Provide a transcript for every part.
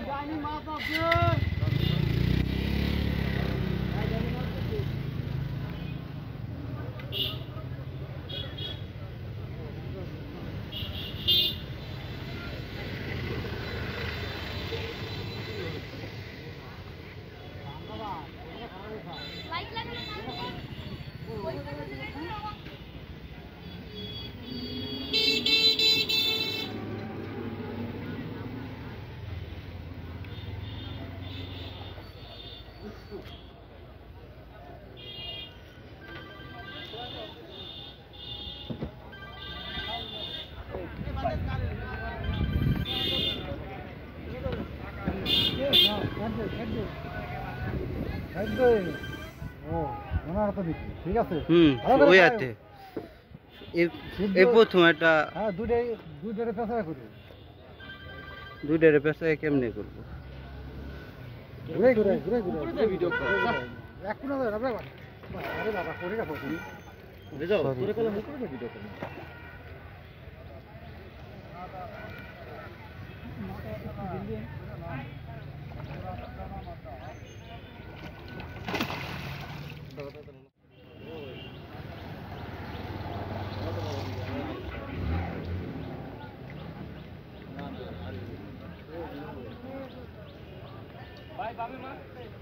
ঠিক আছে ওই আছে এই প্রথম একটা দুইটারে পেশা করবো দুইটারে পেশা কেমনে করবো ঘুরে ঘুরে ঘুরে ঘুরে ভিডিও এক কোন আরে বাবা করে রাখো তুমি যাও তোরে কল মুখ করে ভিডিও করো Bye, Bobby, ma.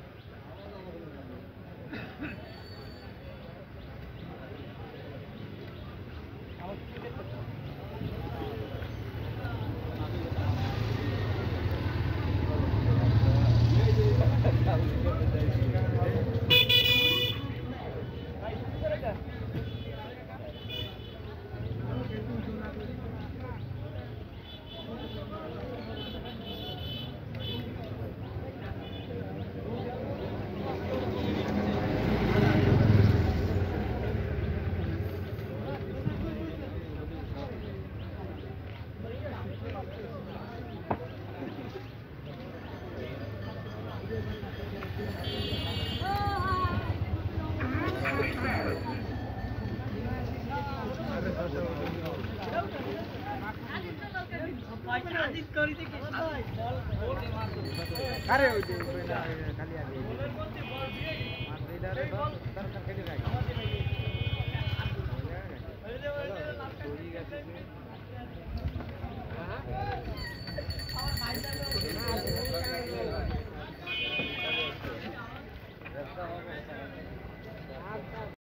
अरे खाली